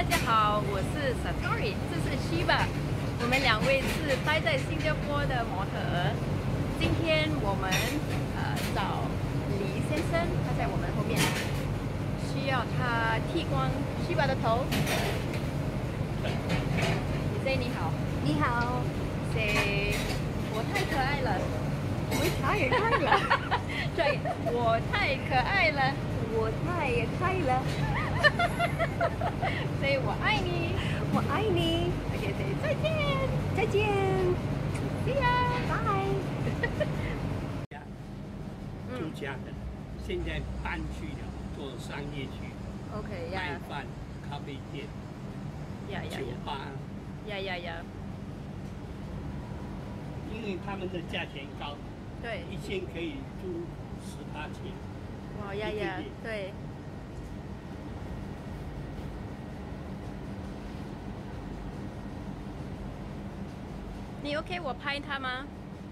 大家好，我是 Satori， 这是 Sheba， 我们两位是待在新加坡的模特儿。今天我们找李先生，他在我们后面，需要他剃光 Sheba 的头。你 say 你好， 你好 say 我太可爱了， 我太快了， 对，我太可爱了， 我太快了， say 我爱你， 我爱你。 OK， say 再见， 再见 see ya， 拜。 住家的，现在搬去了，做商业区， OK 卖呀饭、咖啡店、 呀呀酒吧， 呀呀呀， 因为他们的价钱高， 对， 一天可以租18千。 哇呀呀，对。你 OK 我拍他吗？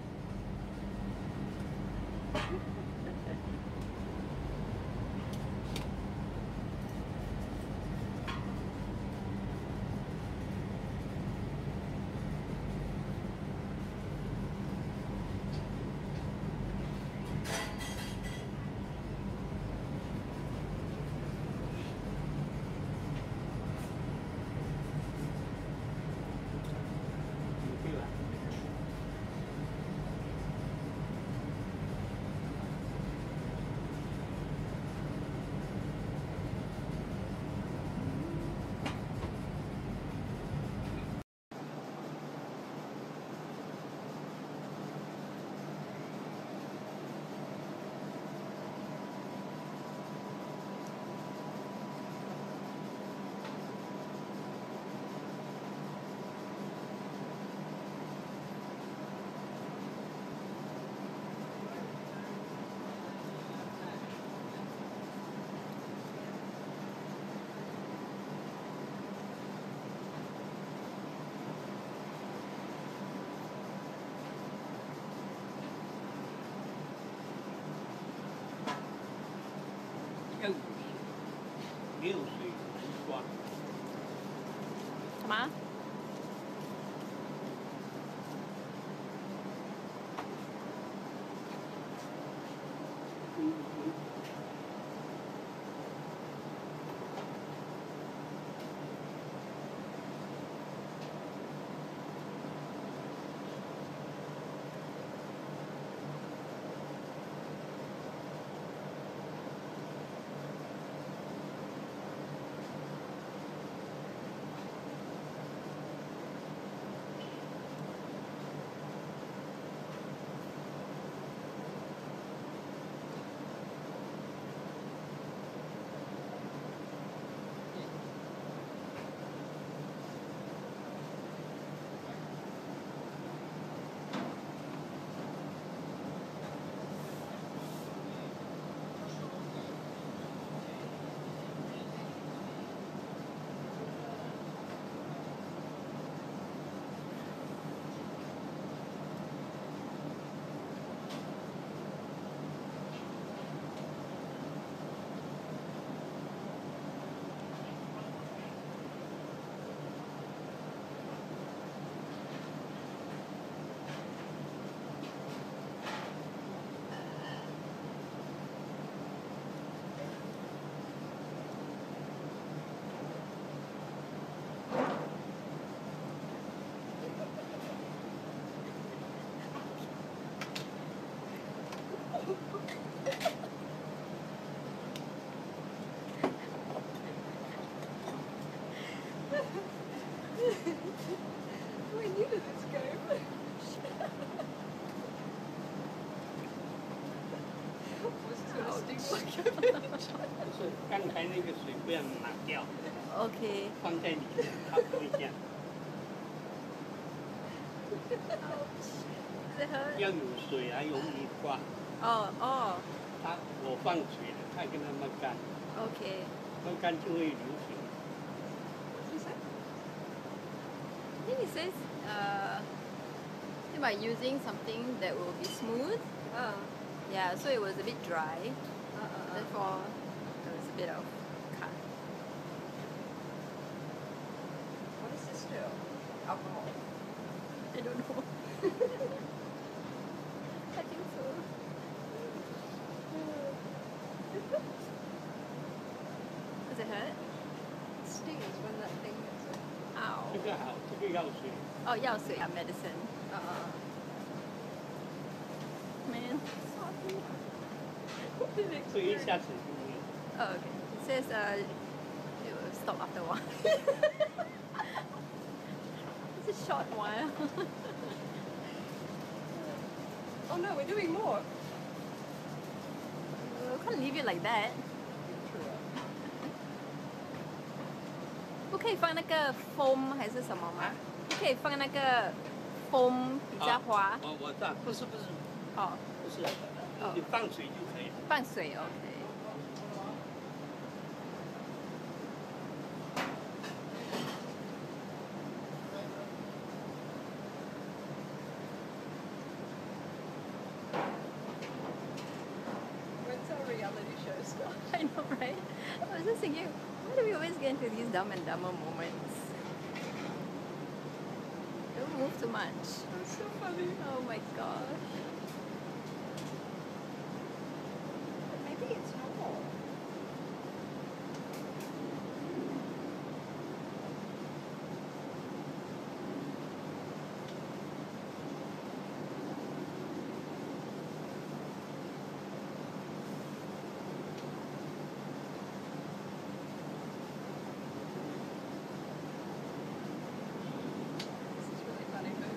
对吧？要有水，没有水难刷。 什么？ I knew this game. 就是刚才那个水不要拿掉， OK， 放在里面，它不会这样。 这喝。 要有水还容易挂。 哦， 我放水了，它跟它们干， OK。 慢干就会流水。 I think it says by using something that will be smooth. Yeah, so it was a bit dry. Therefore, there was a bit of cut. alcohol? I don't know. I think so. Does it hurt? It stings when that thing hits it. 这 Ow. 个好，这个药水。 Oh, 药水 medicine. Man. 这个一下子就没有。 Oh, okay. It says it will stop after a while. It's a short while. Oh no, we're doing more. We can't leave it like that. 不可以放那个 foam 还是什么吗？不可以放那个 foam 比较滑。 我知道，不是， 哦， 不是，你放水就可以了。 放水 OK。 When's our reality show start? I know, right? I was just thinking, why do we always get into these dumb and dumber moments? Don't move too much. That's so funny. Oh my gosh. But maybe it's normal. This is really funny, but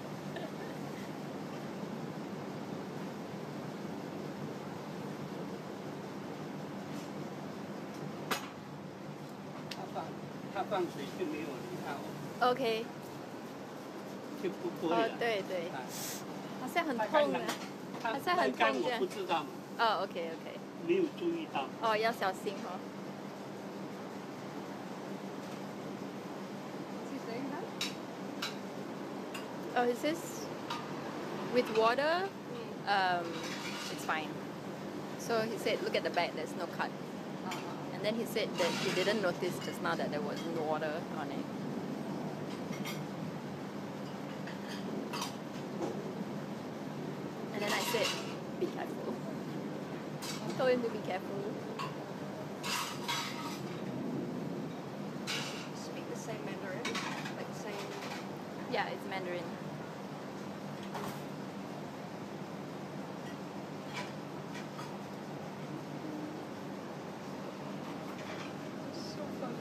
它放水就没有你看哦， OK。 就不会哦了。， 对对， 啊好像很它痛啊。 它好像很干我痛这样不知道嘛， 哦，OK OK。 没有注意到。 哦，要小心哦。 what's he saying now? Oh, it says with water, it's fine. So he said, look at the back, there's no cut. And then he said that he didn't notice just now that there was no water on it. And then I said, be careful. I told him to be careful. Speak the same Mandarin? Like same... Yeah, it's Mandarin. So funny.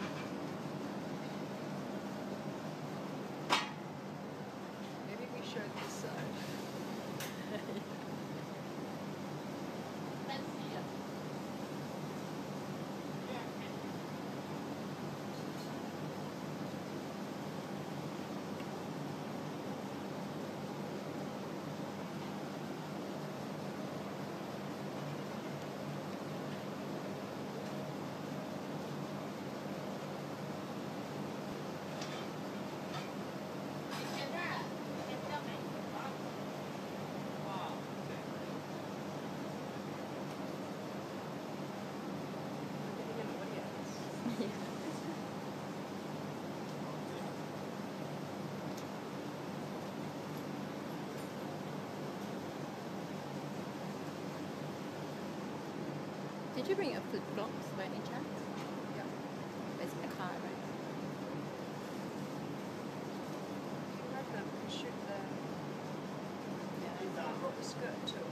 Maybe we showed this side. We're getting an audience. Did you bring a flip flops by any chance? Yeah. It's in the car, right? You have them and shoot the skirt too.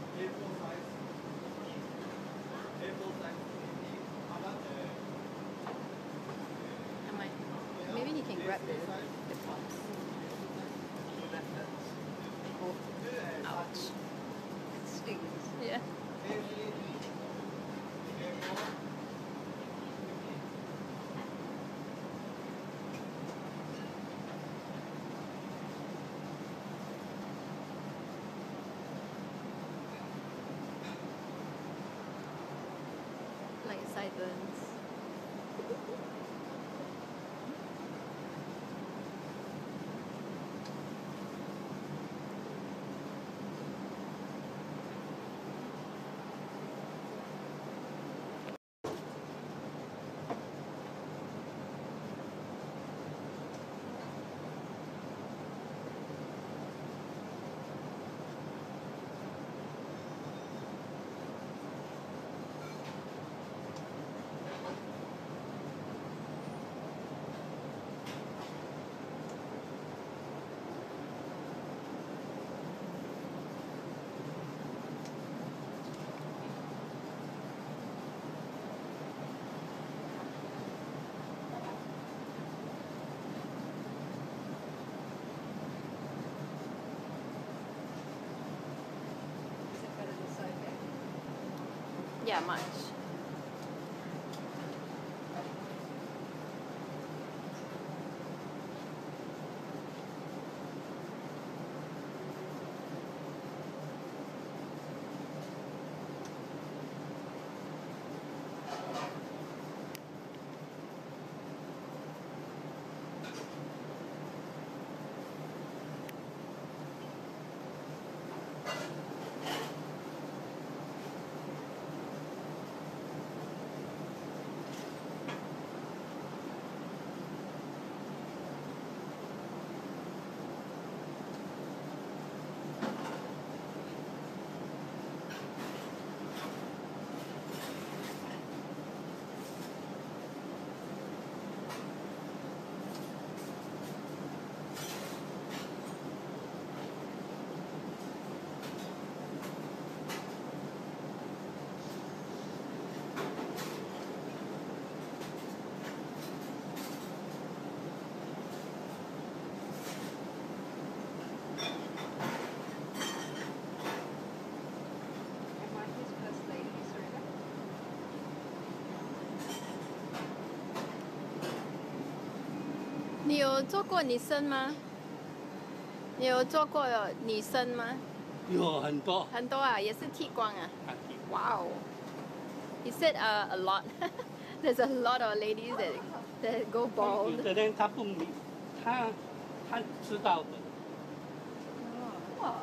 I might. Maybe he can grab the flip flops. That hurts. Oh, ouch. It stings. Yeah. Like sideburns. get much. Am I his first lady, Serena? 你有做过女生吗？你有做过女生吗？ 有很多很多啊，也是剃光啊。 啊， Wow. He said a lot. There's a lot of ladies that go 有 bald. 的人他不明，他知道的， 哇，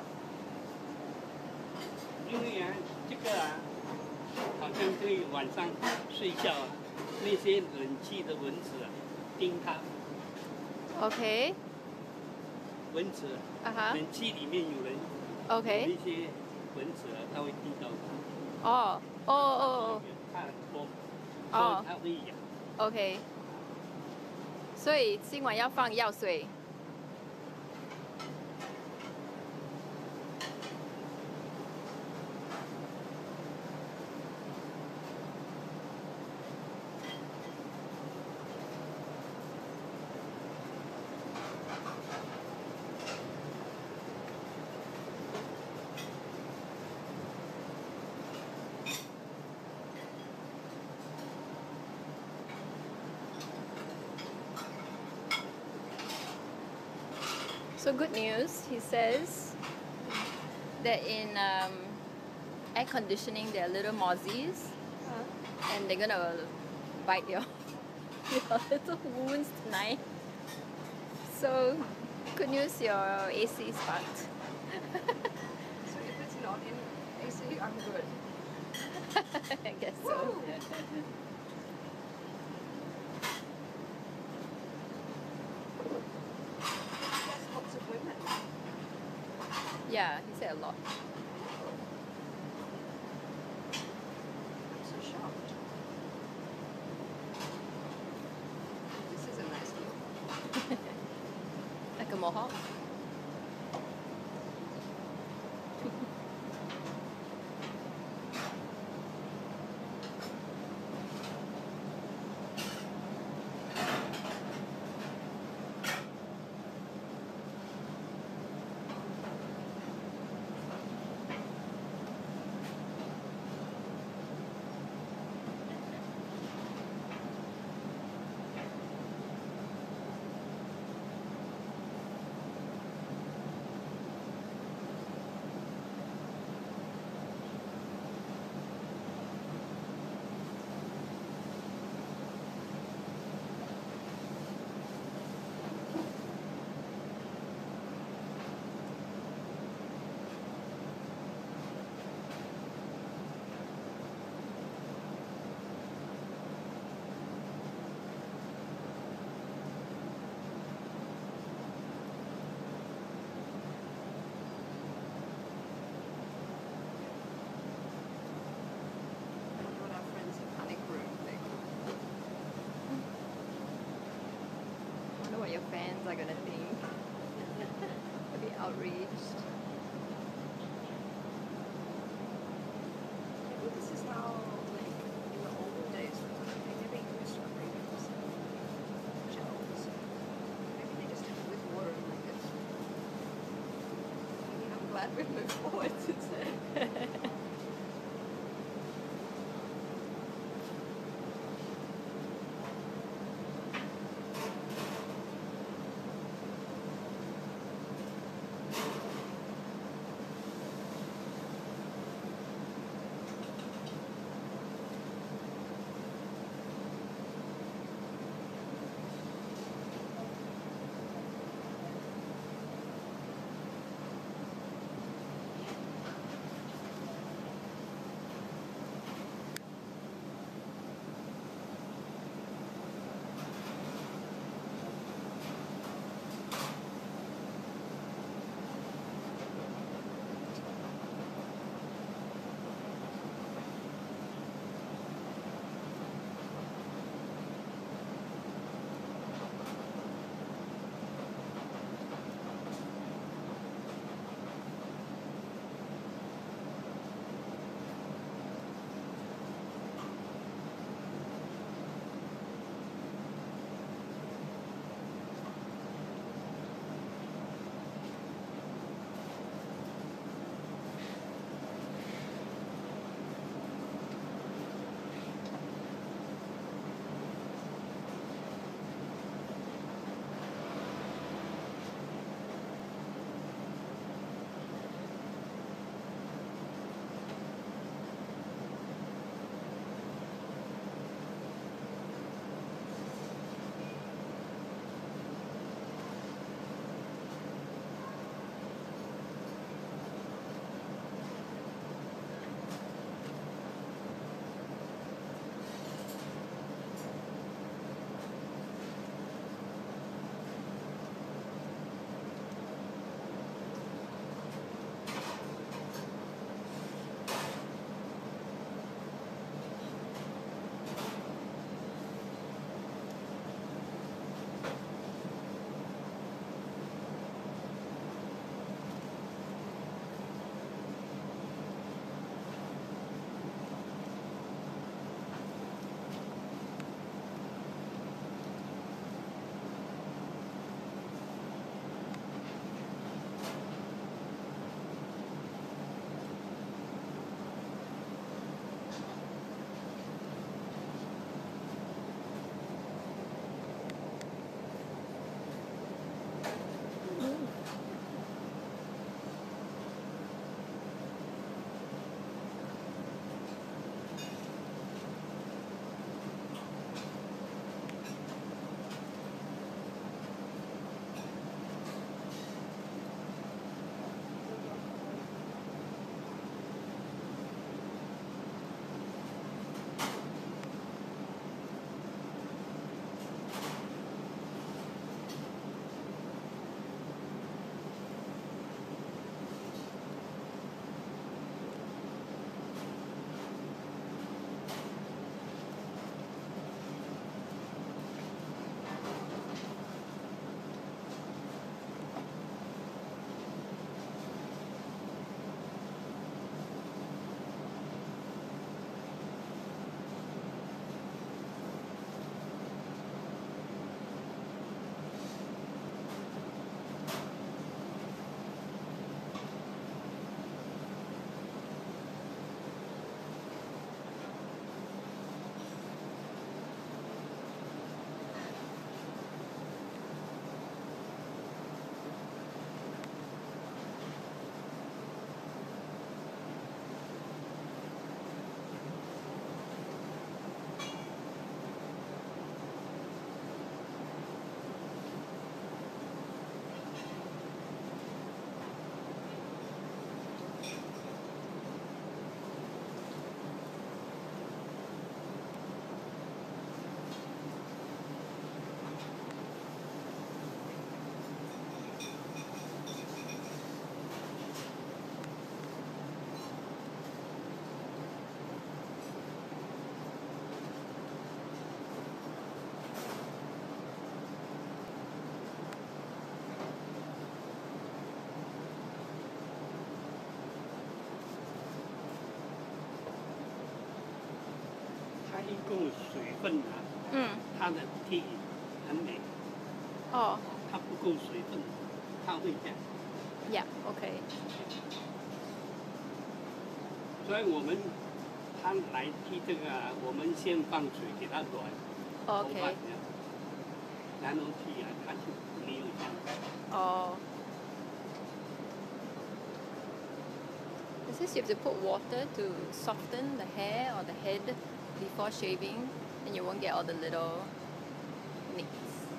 因为啊，这个啊，好像对晚上睡觉啊，那些冷气的蚊子啊，叮它， OK. 蚊子， 啊哈。 冷气里面有人 OK. 那些蚊子啊，它会叮到它， 哦哦哦它很多， 哦所以它会痒。 OK. 所以今晚要放药水。So good news, he says that in air conditioning there are little mozzies and they're gonna bite your little wounds tonight. So good news, your AC is fucked. So if it's not in AC, I'm good. I guess so. There's lots of women. Yeah, he said a lot. I'm so shocked. This is a nice look. Like a mohawk. What our friends in Panic Room think. I wonder what your fans are gonna think. They'll be outraged. Maybe this is how, like, in the olden days, they never used creams and gels. Maybe they just did it with water and like it. I mean, I'm glad we've moved forward since then. 够水分啊，它的剃很美。 哦。 它不够水分，它会这样。 Yeah，OK。 所以我们他来剃这个啊，我们先放水给它软。 OK。 然后剃啊，它就没有这样。 哦。It says you have to put water to soften the hair or the head before shaving, and you won't get all the little nicks.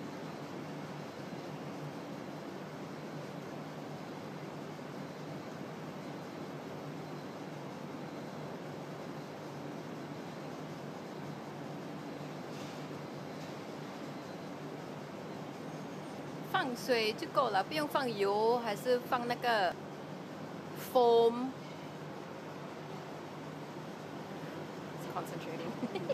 放水就够了，不用放油，还是放那个 foam。It's concentrating.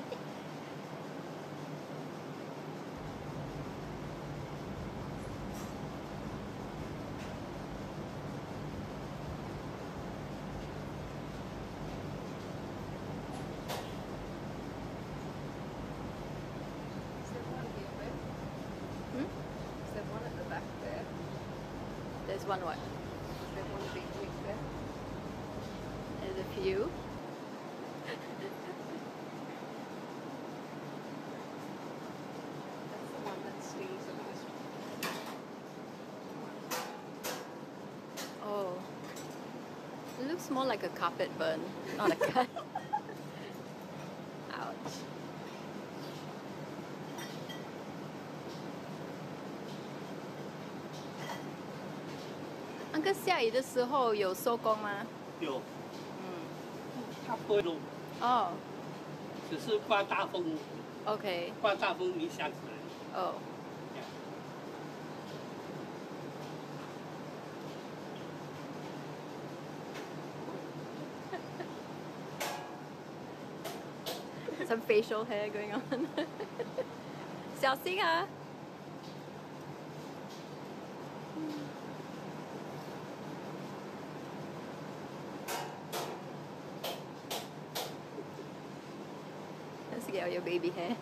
There's one what? There's one big wig there. There's a few. That's the one that stings the most. Oh. It looks more like a carpet burn, not a cut. Ouch. Uncle 下雨的时候有收工吗？ 有。它不会漏。 哦。 只是刮大风。 OK。 刮大风一下子而已。 哦。Some facial hair going on. 小心啊！Let's get all your baby hair.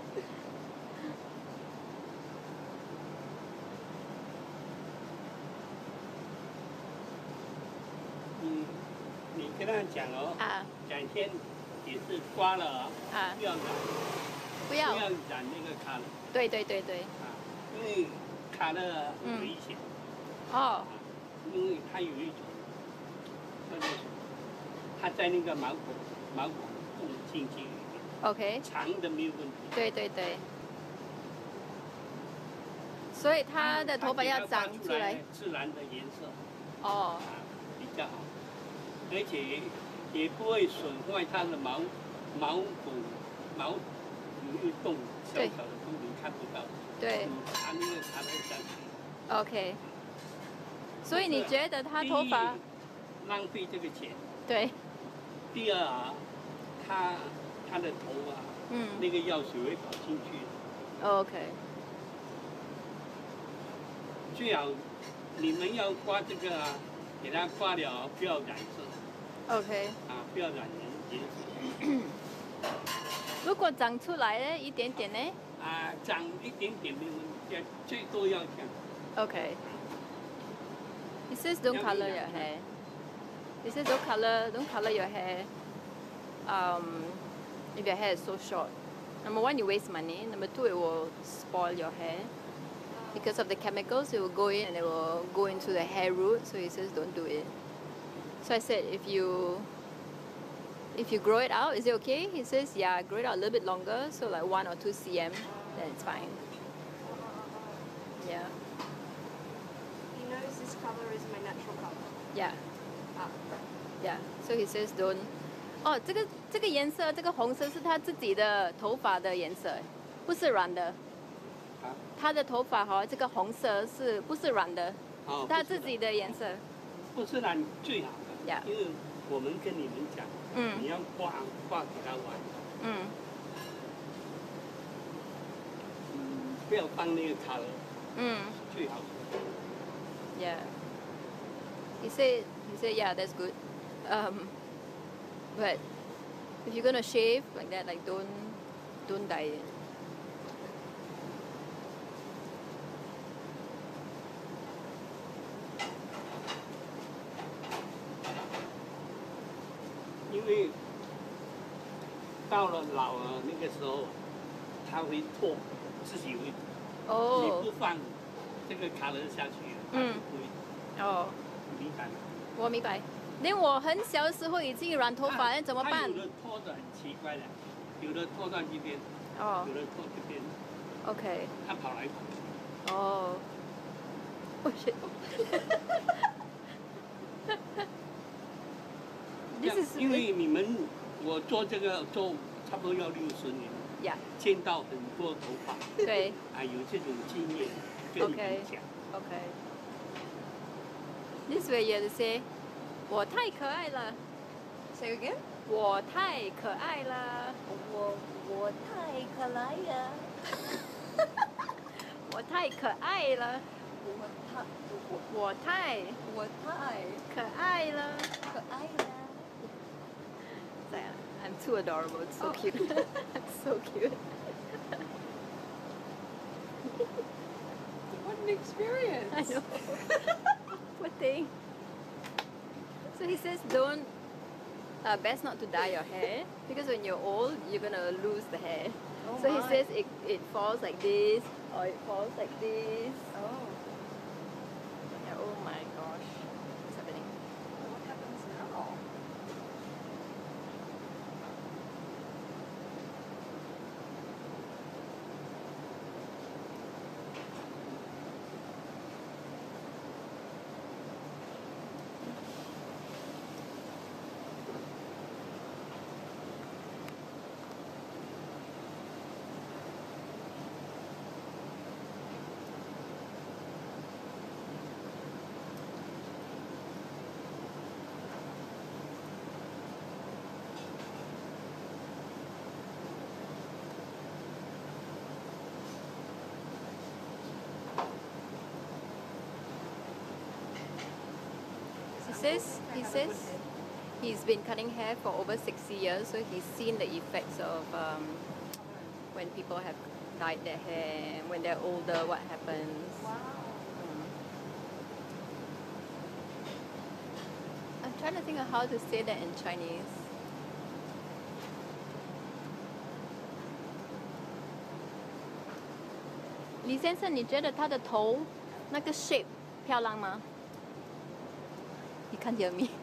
你跟他讲哦。改天也是刮了不要染。不要染那个卡了。 对。 因为卡了很危险。 哦。 因为它有一种，它在那个毛孔洞进去里面。 OK。 长的没有问题。 对。所以它的头发要长出来。 自然的颜色。 哦。 比较好，而且也不会损坏它的毛有一洞小小的洞你看不到。 对。 它那个卡得下去。 OK。所以你觉得他头发浪费这个钱？ 对。 第二啊，他的头啊，那个药水会跑进去。 OK。 最好你们要刮这个啊，给它刮了不要染色。 OK。 不要染颜色。 如果长出来呢，一点点呢？ 长一点点没有问题，最多要这样。 OK。It says don't color your hair. It says don't color your hair. If your hair is so short. Number one, you waste money. Number two, it will spoil your hair. Because of the chemicals, it will go in and it will go into the hair root. So he says don't do it. So I said, if you grow it out, is it okay? He says, yeah, grow it out a little bit longer. So like 1 or 2 cm, then it's fine. Yeah. He knows this color is my natural color. Yeah. Yeah. So he says don't. 哦，这个颜色，这个红色是他自己的头发的颜色，不是染的。他的头发哈，这个红色是不是染的？是他自己的颜色。 不是染最好的。 Yeah. 因为我们跟你们讲，你要刮给它完。不要放那个卡了。最好。 Yeah. He said, yeah, that's good. But if you're gonna shave like that, like don't Don't dye it. Because 到了老了那个时候，它会脱，自己会。哦。你不放这个卡勒下去，它就不会。哦。明白吗？ 我明白。连我很小的时候已经染头发，那怎么办？ 它有的脱的很奇怪的，有的脱到这边，有的脱这边。 OK。 它跑来跑去。 哦。我去。 因为你们，我做这个做差不多要60年，见到很多头发， 对， 有这种经验跟你们讲。 OK。This way you have to say， 我太可爱了。 Say again。 我太可爱了。 我太可爱了。 我太可爱了。我太可爱了。 可爱了。 I'm too adorable. It's so cute. I'm so cute. What an experience! I know. Poor thing. So he says, don't. Best not to dye your hair because when you're old, you're gonna lose the hair. Oh so he says it falls like this or it falls like this. Oh. Yeah, oh my gosh, what's happening? What happens now? He says he's been cutting hair for over 60 years, so he's seen the effects of when people have dyed their hair, when they're older, what happens. Wow. I'm trying to think of how to say that in Chinese. 李先生，你觉得他的头那个 shape 漂亮吗？ You can't hear me.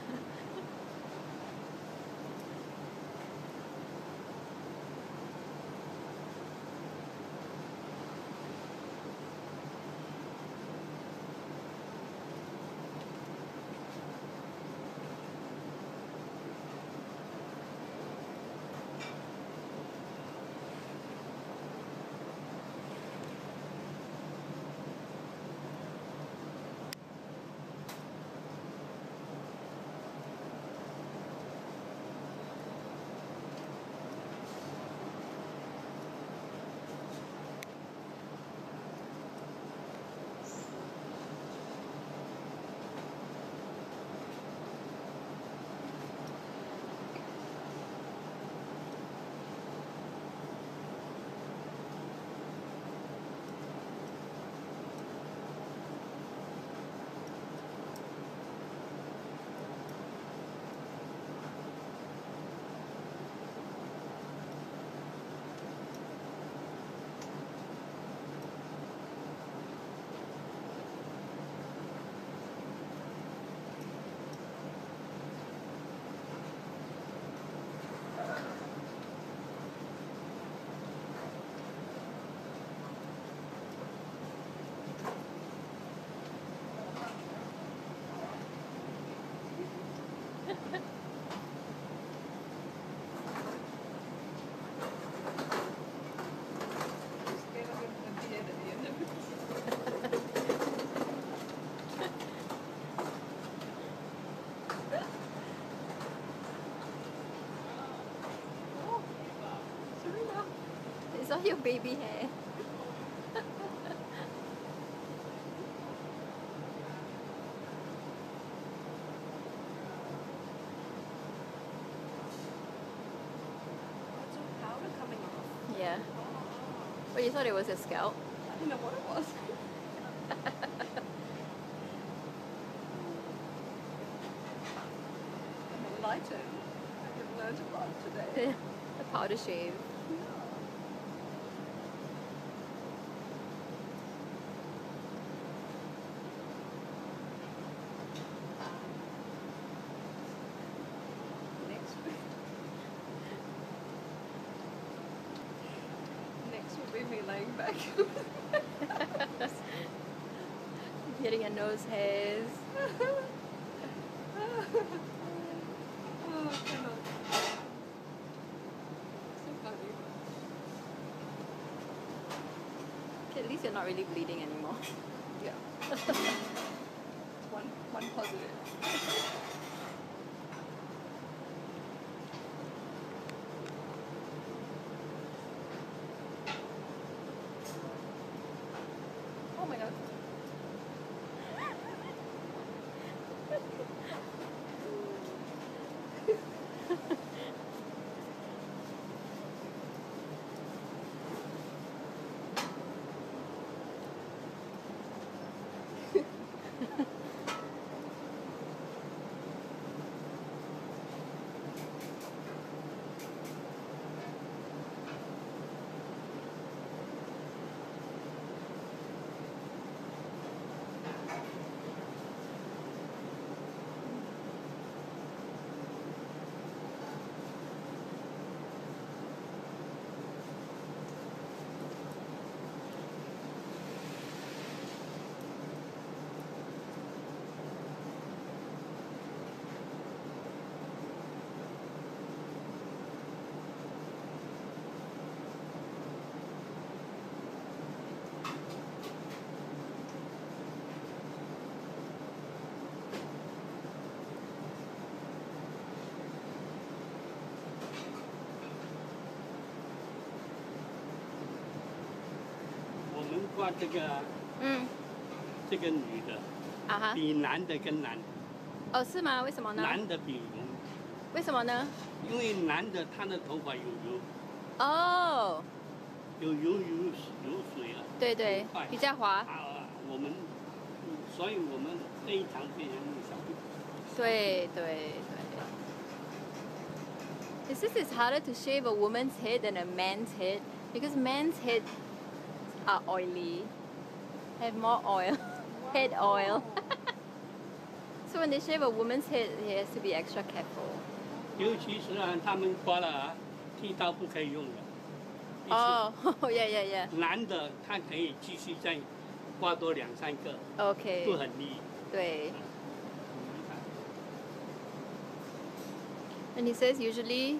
It's all your baby hair. Lots of powder coming off. thought it was a scalp. I didn't know what it was. I'm enlightened. I have learned a lot today. The powder shave. Next will be me laying back. Getting your nose hairs. Oh, I cannot. So funny. Okay, at least you're not really bleeding anymore. Yeah. one positive. Oh my god. 挂这个，这个女的，比男的更难。 哦，是吗？为什么呢？ 男的比容易。 为什么呢？ 因为男的他的头发有油。 哦。 有水了。 对对，比较滑。 我们，所以我们非常小心。 对对对。It's just it's harder to shave a woman's head than a man's head because men's heads are oily, have more oil, head oil. So when they shave a woman's head, he has to be extra careful. 尤其是他们刮了剃刀不可以用的。 哦，yeah. 男的他可以继续再刮多2、3个。 OK。 不很腻。 对。And he says usually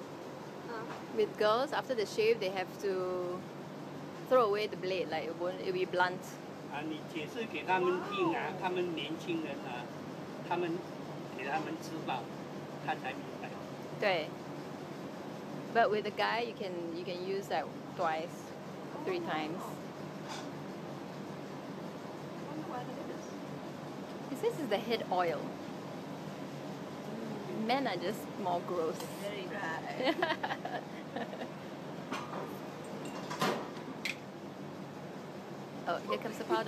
with girls after the shave they have to throw away the blade, like it'll be blunt. 你解释给他们听他们年轻人他们给他们知道，他才明白。 对。But with a guy, you can use that twice, 3 times. He says it's the head oil. Men are just more gross. Very dry. Oh, here comes the powder.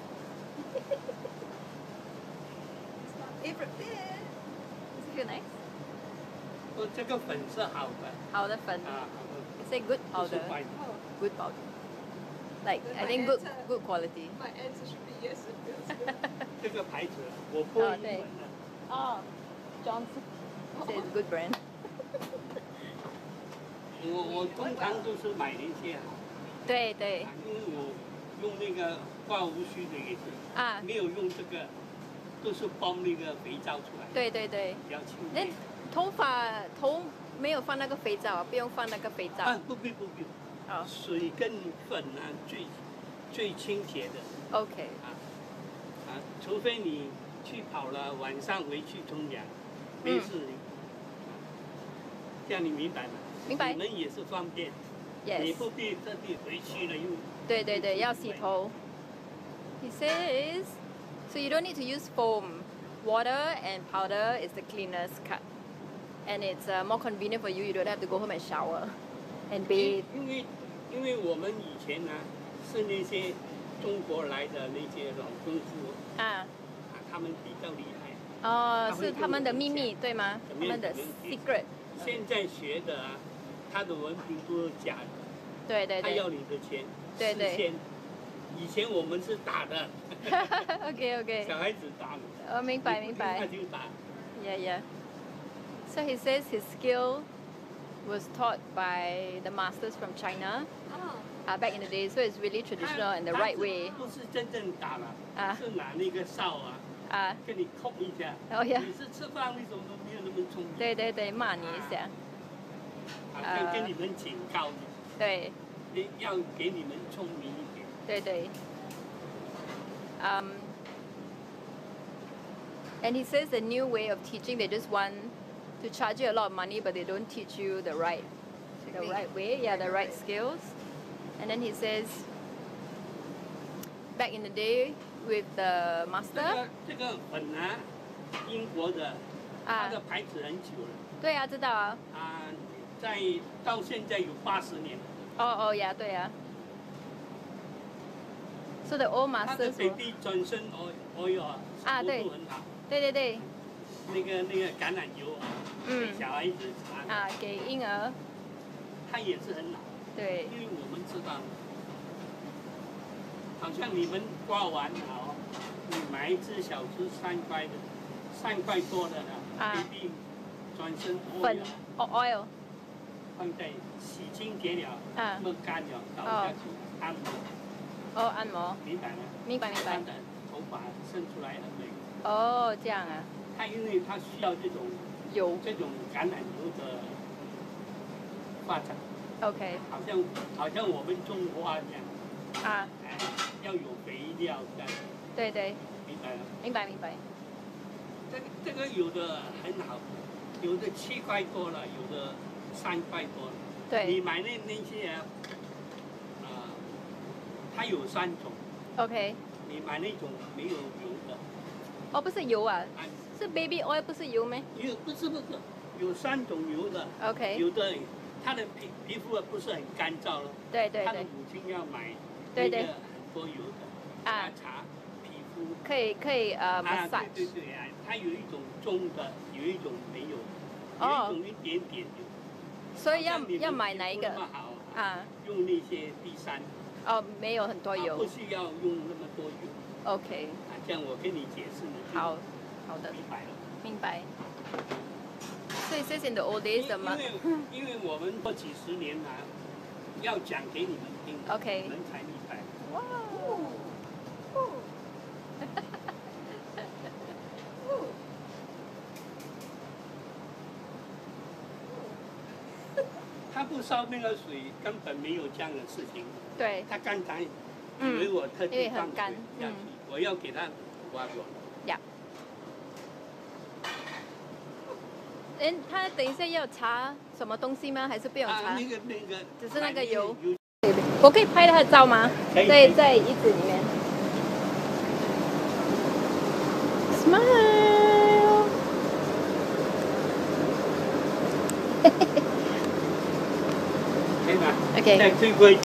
It's my favorite bit. Does it feel nice? 这个粉是好的。 好的粉。It's a good powder. Good powder. Like I think good quality. My answer should be yes. It feels good. 这个牌子我不会英文的。 哦 ，Johnson. It's good brand. 我通常都是买那些好。 对。 因为我用那个刮胡须的也是。没有用这个，都是包那个肥皂出来。对。比较轻。 头没有放那个肥皂，不用放那个肥皂。 不必。水跟粉最清洁的。 OK。 除非你去跑了，晚上回去冲凉，没事。这样你明白吗？ 明白。 你们也是方便。 Yes。 你不必特地回去了又。 对，要洗头。He says, so you don't need to use foam. Water and powder is the cleanest cut. And it's more convenient for you. You don't have to go home and shower and bathe. 因为因为我们以前呢是那些中国来的那些老功夫他们比较厉害。 哦，是他们的秘密对吗？他们的 secret。 现在学的他的文凭都是假的。 对对对。 他要你的钱。 对对。 以前我们是打的。 OK。 小孩子打的。 明白明白。 他就打。 Yeah. So he says his skill was taught by the masters from China. Back in the day, so it's really traditional and the right way. 不是真正打了，是拿那个哨跟你控一下。 哦呀。 你是吃饭为什么没有那么聪明？ 对对对，骂你一下。 跟你们警告你。 对。 要给你们聪明一点。 对对。And he says the new way of teaching, they just want to charge you a lot of money, but they don't teach you the right way, the right skills. And then he says, back in the day with the master. 这个粉英国的，它的牌子很久了。 对啊，知道啊。 到现在有80年了。 哦呀，对啊。So the old masters. 它的 baby 转身 oil 对。 很好。 对对对。 那个橄榄油给小孩子擦。 给婴儿。 它也是很好。 对。 因为我们知道，好像你们刮完了你买一只小只3块多的baby 转身粉 oil 放在洗清洁了，那么干了，倒下去按摩。 按摩。 明白吗？ 明白。 头发生出来很美。 这样啊。 它因为它需要这种橄榄油的发展。 OK。 好像我们种花这样。要有肥料这样。 对对。 明白。 明白。 这个有的很好，有的7块多了，有的3块多了。 对。 你买那些它有3种。 OK。 你买那种没有油的。 不是油啊。是 baby oil 不是油吗？ 不是，有3种油的。 OK。 有的他的皮肤不是很干燥了。 对。 他的母亲要买那个很多油的，擦皮肤。 可以massage。 对，它有一种中的，有一种没有，有一种一点点油。 所以要买哪一个？ 用那些第3。 没有很多油。 不需要用那么多油。 OK。 这样我跟你解释你。 好的。明白。So it says in the old days, 因为我们过几十年来要讲给你们听， OK， 你们才明白。 哇！ 他不烧那个水，根本没有这样的事情。 对。 他刚才以为我特地放水下去，我要给他挖过。 他等一下要擦什么东西吗？还是不用擦？ 那个， 只是那个油。我可以拍他的照吗？在椅子里面。Smile。 可以吗？ OK。 再推过一点。